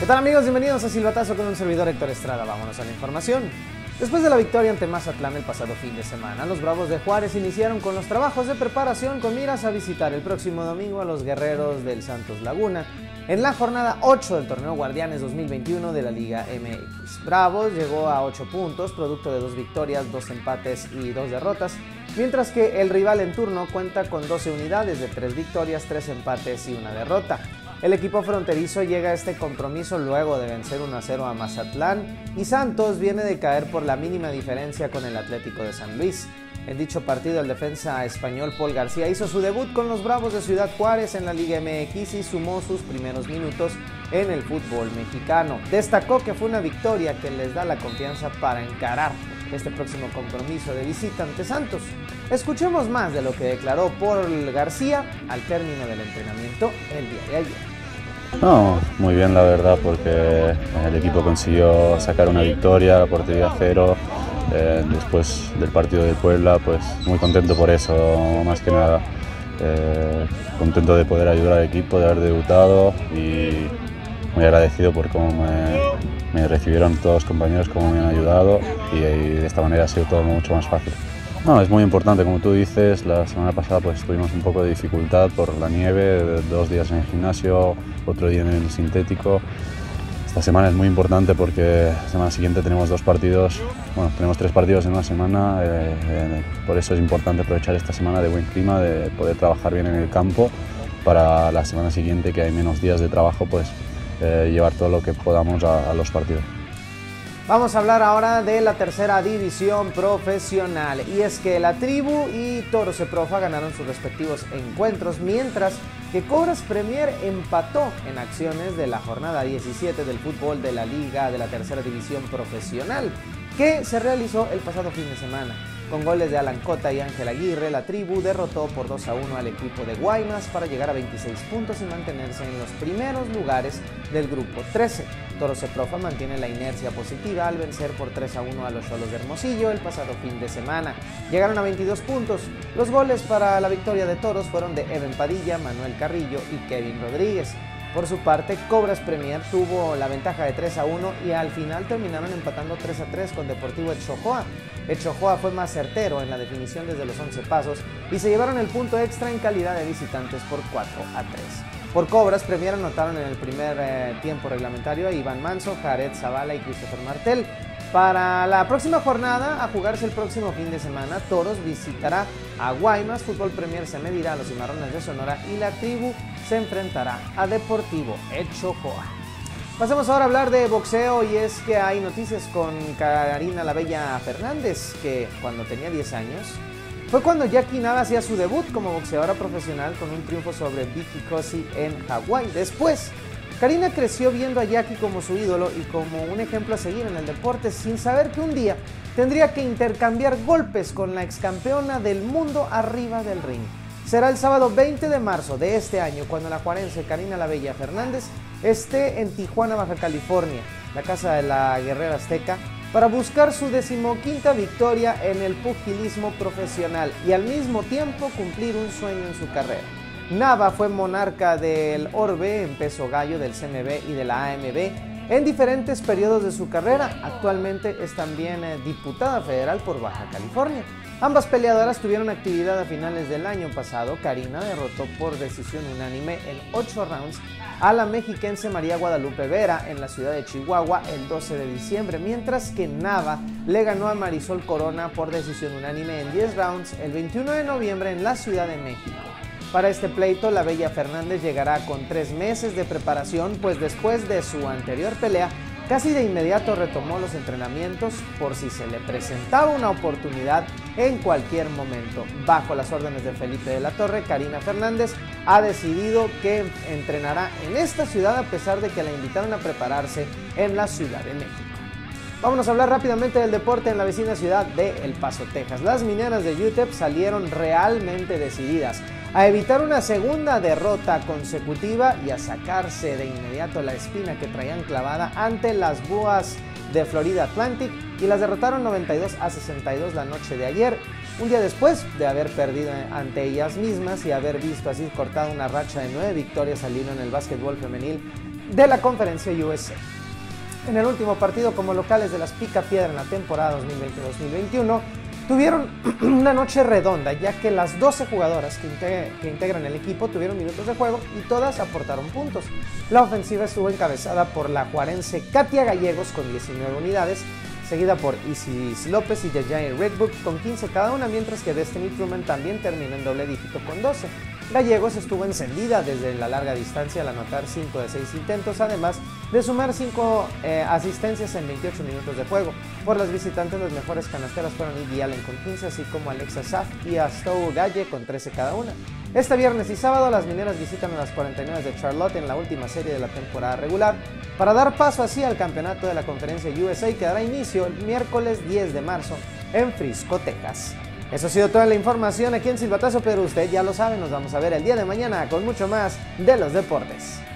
tal amigos? Bienvenidos a Silbatazo con un servidor Héctor Estrada. Vámonos a la información. Después de la victoria ante Mazatlán el pasado fin de semana, los Bravos de Juárez iniciaron con los trabajos de preparación con miras a visitar el próximo domingo a los Guerreros del Santos Laguna en la jornada 8 del torneo Guardianes 2021 de la Liga MX. Bravos llegó a 8 puntos, producto de 2 victorias, 2 empates y 2 derrotas, mientras que el rival en turno cuenta con 12 unidades de 3 victorias, 3 empates y 1 derrota. El equipo fronterizo llega a este compromiso luego de vencer 1-0 a Mazatlán y Santos viene de caer por la mínima diferencia con el Atlético de San Luis. En dicho partido, el defensa español Paul García hizo su debut con los Bravos de Ciudad Juárez en la Liga MX y sumó sus primeros minutos en el fútbol mexicano. Destacó que fue una victoria que les da la confianza para encarar este próximo compromiso de visita ante Santos. Escuchemos más de lo que declaró Paul García al término del entrenamiento el día de ayer. No, muy bien la verdad, porque el equipo consiguió sacar una victoria, portería 0, después del partido de Puebla, pues muy contento por eso, más que nada. Contento de poder ayudar al equipo, de haber debutado y muy agradecido por cómo me recibieron todos los compañeros, cómo me han ayudado y de esta manera ha sido todo mucho más fácil. No, es muy importante, como tú dices, la semana pasada pues tuvimos un poco de dificultad por la nieve, 2 días en el gimnasio, otro día en el sintético. Esta semana es muy importante porque la semana siguiente tenemos 2 partidos, bueno, tenemos 3 partidos en una semana, por eso es importante aprovechar esta semana de buen clima, de poder trabajar bien en el campo para la semana siguiente, que hay menos días de trabajo, pues llevar todo lo que podamos a los partidos. Vamos a hablar ahora de la tercera división profesional, y es que la Tribu y Toros Eprofa ganaron sus respectivos encuentros, mientras que Cobras Premier empató en acciones de la jornada 17 del fútbol de la Liga de la tercera división profesional, que se realizó el pasado fin de semana. Con goles de Alan Cota y Ángel Aguirre, la Tribu derrotó por 2-1 al equipo de Guaymas para llegar a 26 puntos y mantenerse en los primeros lugares del grupo 13. Toros Eprofa mantiene la inercia positiva al vencer por 3-1 a los Xolos de Hermosillo el pasado fin de semana. Llegaron a 22 puntos. Los goles para la victoria de Toros fueron de Eben Padilla, Manuel Carrillo y Kevin Rodríguez. Por su parte, Cobras Premier tuvo la ventaja de 3-1 y al final terminaron empatando 3-3 con Deportivo Etxojoa. Etxojoa fue más certero en la definición desde los 11 pasos y se llevaron el punto extra en calidad de visitantes por 4-3. Por Cobras, Premier anotaron en el primer tiempo reglamentario a Iván Manso, Jared Zavala y Christopher Martel. Para la próxima jornada, a jugarse el próximo fin de semana, Toros visitará a Guaymas, Fútbol Premier se medirá a los Cimarrones de Sonora y la Tribu se enfrentará a Deportivo Etxojoa. Pasemos ahora a hablar de boxeo, y es que hay noticias con Karina La Bella Fernández, que cuando tenía 10 años fue cuando Jackie Nava hacía su debut como boxeadora profesional con un triunfo sobre Vicky Cosi en Hawái. Después, Karina creció viendo a Jackie como su ídolo y como un ejemplo a seguir en el deporte, sin saber que un día tendría que intercambiar golpes con la excampeona del mundo arriba del ring. Será el sábado 20 de marzo de este año cuando la juarense Karina La Bella Fernández esté en Tijuana, Baja California, la casa de la guerrera azteca, para buscar su 15ª victoria en el pugilismo profesional y al mismo tiempo cumplir un sueño en su carrera. Nava fue monarca del Orbe en peso gallo, del CMB y de la AMB en diferentes periodos de su carrera. Actualmente es también diputada federal por Baja California. Ambas peleadoras tuvieron actividad a finales del año pasado. Karina derrotó por decisión unánime en 8 rounds a la mexiquense María Guadalupe Vera en la ciudad de Chihuahua el 12 de diciembre, mientras que Nava le ganó a Marisol Corona por decisión unánime en 10 rounds el 21 de noviembre en la Ciudad de México. Para este pleito, La Bella Fernández llegará con 3 meses de preparación, pues después de su anterior pelea, casi de inmediato retomó los entrenamientos por si se le presentaba una oportunidad en cualquier momento. Bajo las órdenes de Felipe de la Torre, Karina Fernández ha decidido que entrenará en esta ciudad a pesar de que la invitaron a prepararse en la Ciudad de México. Vámonos a hablar rápidamente del deporte en la vecina ciudad de El Paso, Texas. Las mineras de UTEP salieron realmente decididas a evitar una segunda derrota consecutiva y a sacarse de inmediato la espina que traían clavada ante las Búas de Florida Atlantic, y las derrotaron 92-62 la noche de ayer, un día después de haber perdido ante ellas mismas y haber visto así cortada una racha de 9 victorias al hilo en el básquetbol femenil de la conferencia USA. En el último partido como locales de las Picapiedra en la temporada 2020-2021, tuvieron una noche redonda, ya que las 12 jugadoras que integran el equipo tuvieron minutos de juego y todas aportaron puntos. La ofensiva estuvo encabezada por la juarense Katia Gallegos con 19 unidades, seguida por Isis López y Yajay Redbook con 15 cada una, mientras que Destiny Truman también terminó en doble dígito con 12. Gallegos estuvo encendida desde la larga distancia al anotar 5 de 6 intentos, además de sumar 5 asistencias en 28 minutos de juego. Por las visitantes, las mejores canasteras fueron Iggy Allen con 15, así como Alexa Saf y Astow Galle con 13 cada una. Este viernes y sábado, las mineras visitan a las 49 de Charlotte en la última serie de la temporada regular, para dar paso así al campeonato de la conferencia USA, que dará inicio el miércoles 10 de marzo en Frisco, Texas. Eso ha sido toda la información aquí en Silbatazo, pero usted ya lo sabe, nos vamos a ver el día de mañana con mucho más de los deportes.